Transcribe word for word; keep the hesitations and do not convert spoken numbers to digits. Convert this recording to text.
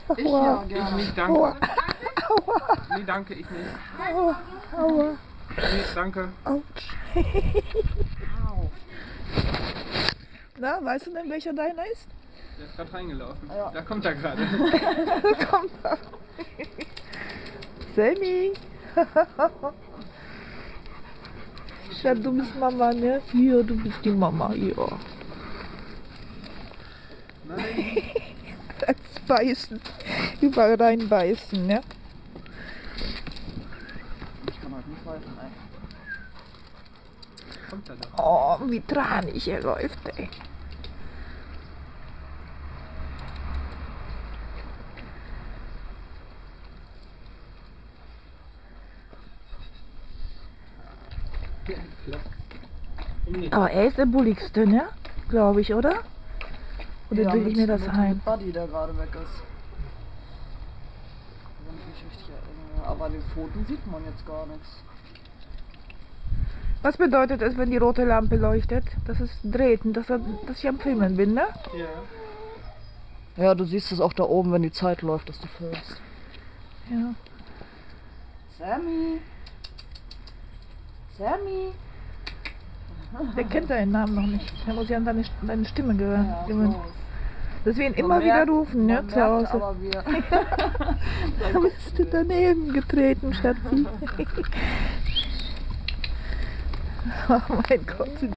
Ich Aua. ja, gerne. Ich nicht, danke. Aua. Nee, danke, ich nicht. Aua. Aua. Nee, danke. Autsch. Au. Na, weißt du denn, welcher deiner ist? Der ist gerade reingelaufen. Ja. Da kommt er gerade. Komm da. Sammy. Schatz, du bist Mama, ne? Hier, du bist die Mama, ja. Nein. Das Beißen. Überall reinbeißen, ne? Ich kann halt nicht weiter, ey. Kommt er doch. Oh, wie tranig er läuft, ey. Aber er ist der bulligste, ne? Glaube ich, oder? Oder Ja, bilde ich mit- mir das mit, ein? Mit Buddy, der gerade weg ist. Wenn ich mich richtig erinnere. Aber an den Pfoten sieht man jetzt gar nichts. Was bedeutet es, wenn die rote Lampe leuchtet? Das ist dreht, dass, er, dass ich am Filmen bin, ne? Ja. Ja, du siehst es auch da oben, wenn die Zeit läuft, dass du filmst. Ja. Sammy! Sammy! Der kennt deinen Namen noch nicht. Der muss ja an deine, deine Stimme gehören. Ja, gewöhnen. so. Deswegen Man immer merkt- wieder rufen, ne? man Zu merkt Hause. aber, wir Da bist du daneben getreten, Schatzi. Oh mein Gott.